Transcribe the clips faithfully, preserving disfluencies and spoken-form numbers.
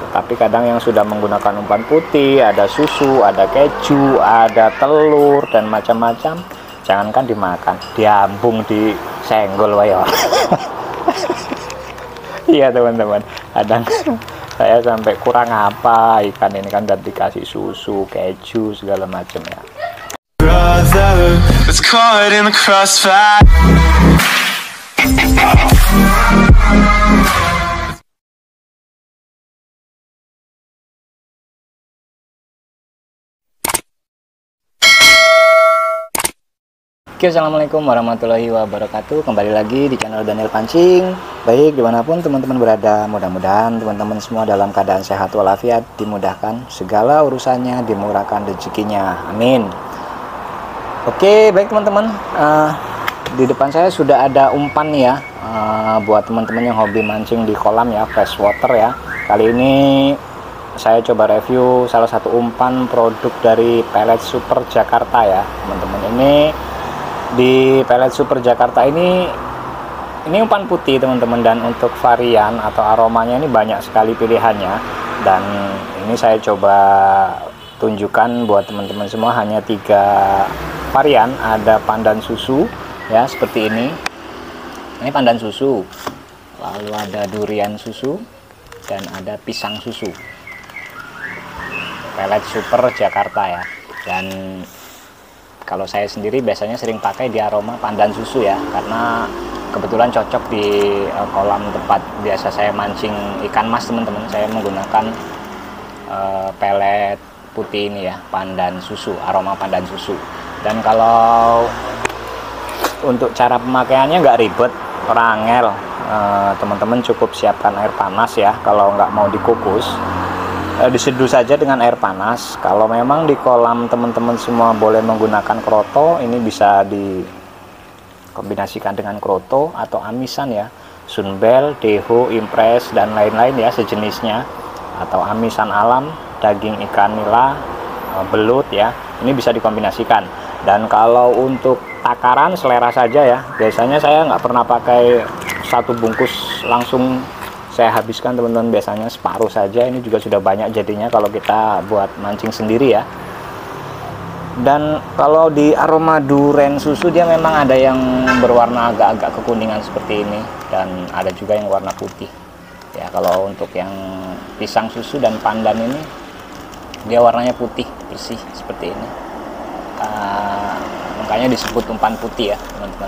Tapi kadang yang sudah menggunakan umpan putih, ada susu, ada keju, ada telur dan macam-macam, jangankan dimakan, diambung, disenggol wae. Iya teman-teman, kadang saya sampai kurang apa ikan ini kan, dan dikasih susu, keju, segala macam ya. Brother, it's caught in the crossfire. Oke, assalamualaikum warahmatullahi wabarakatuh. Kembali lagi di channel Daniel Pancing. Baik, dimanapun teman-teman berada, mudah-mudahan teman-teman semua dalam keadaan sehat walafiat, dimudahkan segala urusannya, dimurahkan rezekinya, amin. Oke, baik teman-teman, uh, di depan saya sudah ada umpan ya, uh, buat teman-teman yang hobi mancing di kolam ya, freshwater ya. Kali ini saya coba review salah satu umpan produk dari Pelet Super Jakarta ya teman-teman. Ini di Pelet Super Jakarta ini ini umpan putih teman-teman, dan untuk varian atau aromanya ini banyak sekali pilihannya, dan ini saya coba tunjukkan buat teman-teman semua hanya tiga varian. Ada pandan susu ya seperti ini, ini pandan susu, lalu ada durian susu, dan ada pisang susu. Pelet Super Jakarta ya. Dan kalau saya sendiri biasanya sering pakai di aroma pandan susu ya, karena kebetulan cocok di uh, kolam tempat biasa saya mancing ikan mas teman-teman. Saya menggunakan uh, pelet putih ini ya, pandan susu, aroma pandan susu. Dan kalau untuk cara pemakaiannya nggak ribet, rangel, uh, teman-teman cukup siapkan air panas ya. Kalau nggak mau dikukus, diseduh saja dengan air panas. Kalau memang di kolam teman-teman semua boleh menggunakan kroto, ini bisa dikombinasikan dengan kroto atau amisan ya, sunbel, deho, impres, dan lain-lain ya sejenisnya, atau amisan alam, daging ikan nila, belut ya, ini bisa dikombinasikan. Dan kalau untuk takaran selera saja ya, biasanya saya nggak pernah pakai satu bungkus langsung saya habiskan teman-teman, biasanya separuh saja. Ini juga sudah banyak jadinya kalau kita buat mancing sendiri ya. Dan kalau di aroma durian susu, dia memang ada yang berwarna agak-agak kekuningan seperti ini, dan ada juga yang warna putih ya. Kalau untuk yang pisang susu dan pandan ini, dia warnanya putih bersih seperti ini, uh, makanya disebut umpan putih ya teman-teman.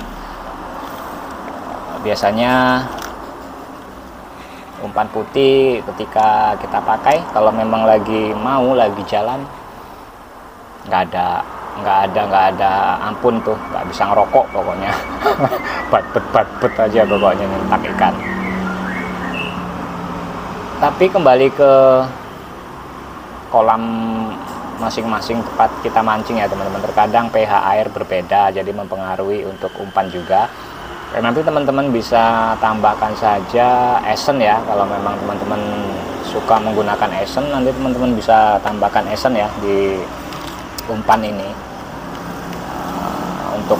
Biasanya umpan putih ketika kita pakai, kalau memang lagi mau lagi jalan, nggak ada nggak ada nggak ada ampun tuh, nggak bisa ngerokok pokoknya. bat-bet bat-bet aja pokoknya nyentak ikan. Tapi kembali ke kolam masing-masing tempat kita mancing ya teman-teman, terkadang pH air berbeda, jadi mempengaruhi untuk umpan juga. Dan nanti teman-teman bisa tambahkan saja esen ya. Kalau memang teman-teman suka menggunakan esen, nanti teman-teman bisa tambahkan esen ya di umpan ini, uh, untuk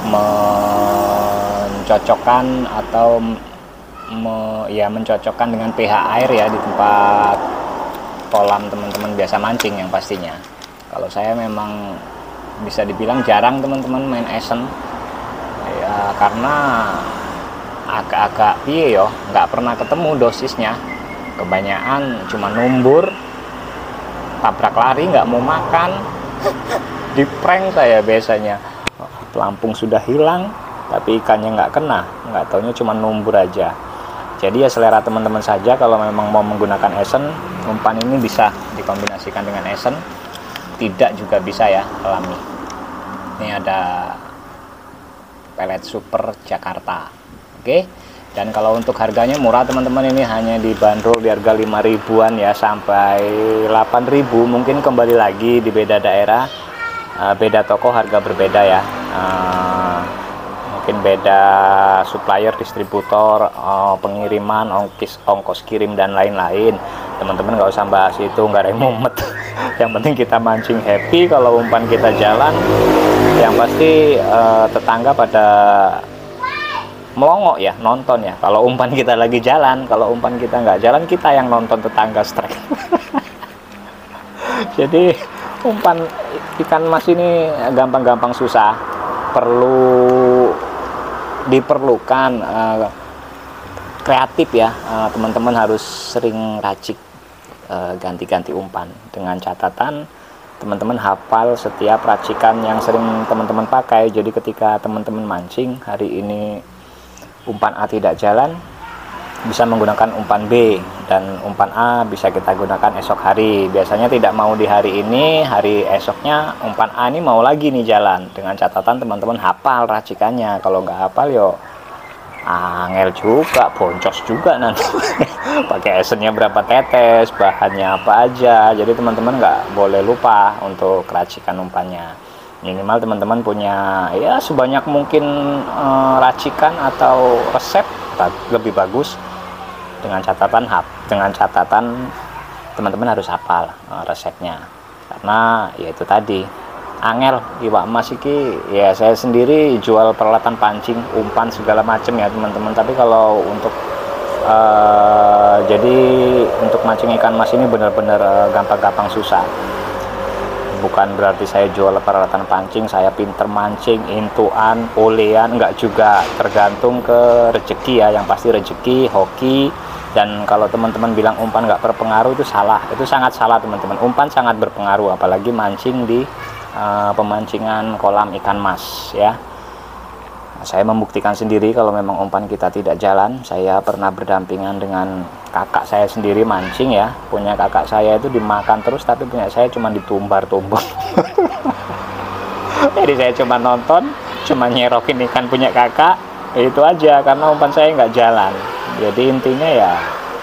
mencocokkan atau me, ya mencocokkan dengan pH air ya di tempat kolam teman-teman biasa mancing yang pastinya. Kalau saya memang bisa dibilang jarang teman-teman main esen ya, karena agak-agak piye yo, nggak pernah ketemu dosisnya, kebanyakan cuma numbur, tabrak lari, nggak mau makan. Di prank saya biasanya, pelampung sudah hilang tapi ikannya nggak kena, nggak taunya cuma numbur aja. Jadi ya selera teman-teman saja. Kalau memang mau menggunakan esen, umpan ini bisa dikombinasikan dengan esen, tidak juga bisa ya alami. Ini ada Pelet Super Jakarta. Oke, dan kalau untuk harganya murah teman-teman, ini hanya dibanderol di harga lima ribuan ya sampai delapan ribu. Mungkin kembali lagi di beda daerah, uh, beda toko harga berbeda ya, uh, mungkin beda supplier, distributor, uh, pengiriman, ongkos, ongkos kirim dan lain-lain. Teman-teman nggak usah bahas itu, nggak ada yang mumet. Yang penting kita mancing happy. Kalau umpan kita jalan, yang pasti uh, tetangga pada melongo ya, nonton ya. Kalau umpan kita lagi jalan, kalau umpan kita nggak jalan, kita yang nonton tetangga strike. Jadi umpan ikan mas ini gampang-gampang susah, perlu diperlukan uh, kreatif ya, teman-teman uh, harus sering racik uh, ganti-ganti umpan, dengan catatan teman-teman hafal setiap racikan yang sering teman-teman pakai. Jadi ketika teman-teman mancing hari ini umpan A tidak jalan, bisa menggunakan umpan B, dan umpan A bisa kita gunakan esok hari. Biasanya tidak mau di hari ini, hari esoknya umpan A ini mau lagi nih jalan, dengan catatan teman-teman hafal racikannya. Kalau nggak hafal yo angel juga, boncos juga nanti. Pakai esennya berapa tetes, bahannya apa aja. Jadi teman-teman nggak boleh lupa untuk racikan umpannya. Minimal teman-teman punya ya sebanyak mungkin eh, racikan atau resep lebih bagus, dengan catatan hap dengan catatan teman-teman harus hafal uh, resepnya, karena ya itu tadi angel iwak emas iki ya. Saya sendiri jual peralatan pancing, umpan segala macam ya teman-teman, tapi kalau untuk uh, jadi untuk mancing ikan mas ini benar-benar uh, gampang-gampang susah. Bukan berarti saya jual peralatan pancing saya pinter mancing, intuan, olean, enggak juga, tergantung ke rezeki ya. Yang pasti rezeki, hoki. Dan kalau teman-teman bilang umpan nggak berpengaruh, itu salah, itu sangat salah teman-teman. Umpan sangat berpengaruh, apalagi mancing di uh, pemancingan kolam ikan mas ya. Saya membuktikan sendiri kalau memang umpan kita tidak jalan. Saya pernah berdampingan dengan kakak saya sendiri mancing ya. Punya kakak saya itu dimakan terus, tapi punya saya cuma ditumbar-tumbar. Jadi saya cuma nonton, cuma nyerokin ikan punya kakak, itu aja, karena umpan saya nggak jalan. Jadi intinya ya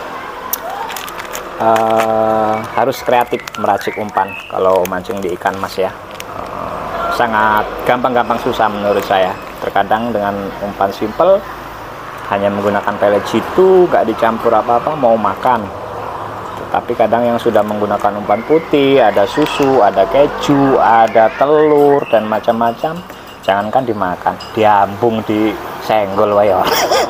uh, harus kreatif meracik umpan kalau mancing di ikan mas ya. Uh, sangat gampang-gampang susah menurut saya. Terkadang dengan umpan simple, hanya menggunakan pelet jitu, nggak dicampur apa-apa, mau makan. Tapi kadang yang sudah menggunakan umpan putih, ada susu, ada keju, ada telur, dan macam-macam, jangankan dimakan, diambung, disenggol wayo.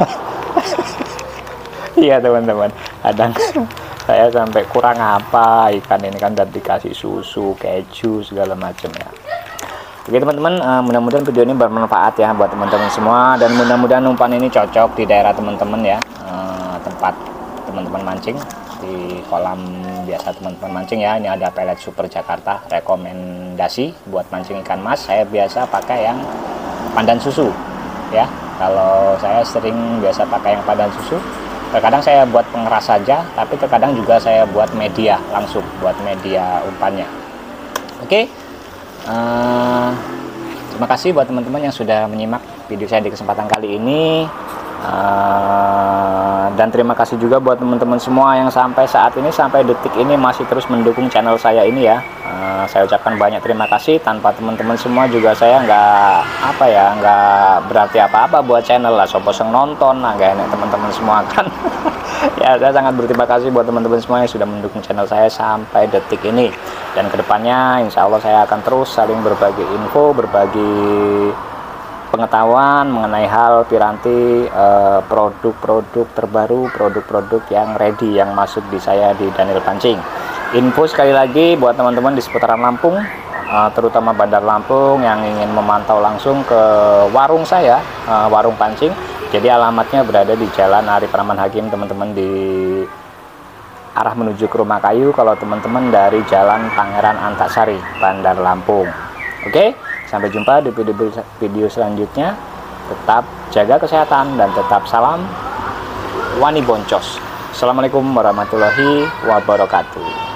Iya teman-teman, kadang saya sampai kurang apa ikan ini kan, dan dikasih susu, keju, segala macam ya. Oke teman-teman, uh, mudah-mudahan video ini bermanfaat ya buat teman-teman semua, dan mudah-mudahan umpan ini cocok di daerah teman-teman ya, uh, tempat teman-teman mancing di kolam biasa teman-teman mancing ya. Ini ada pelet Super Jakarta, rekomendasi buat mancing ikan mas. Saya biasa pakai yang pandan susu ya. Kalau saya sering biasa pakai yang pandan susu. Terkadang saya buat pengeras saja, tapi terkadang juga saya buat media langsung, buat media umpannya. Oke. Uh, terima kasih buat teman-teman yang sudah menyimak video saya di kesempatan kali ini, uh, dan terima kasih juga buat teman-teman semua yang sampai saat ini, sampai detik ini masih terus mendukung channel saya ini ya. Uh, saya ucapkan banyak terima kasih. Tanpa teman-teman semua juga saya nggak apa ya nggak berarti apa-apa buat channel lah. Soposeng nonton lah nggak enak teman-teman semua kan. Ya, saya sangat berterima kasih buat teman-teman semua yang sudah mendukung channel saya sampai detik ini. Dan kedepannya insya Allah saya akan terus saling berbagi info, berbagi pengetahuan mengenai hal piranti, produk-produk terbaru, produk-produk yang ready, yang masuk di saya di Daniel Pancing. Info sekali lagi buat teman-teman di seputaran Lampung, terutama Bandar Lampung yang ingin memantau langsung ke warung saya, warung pancing. Jadi alamatnya berada di Jalan Arif Rahman Hakim teman-teman, di arah menuju ke Rumah Kayu. Kalau teman-teman dari Jalan Pangeran Antasari, Bandar Lampung. Oke, sampai jumpa di video, video selanjutnya. Tetap jaga kesehatan dan tetap salam wani boncos. Assalamualaikum warahmatullahi wabarakatuh.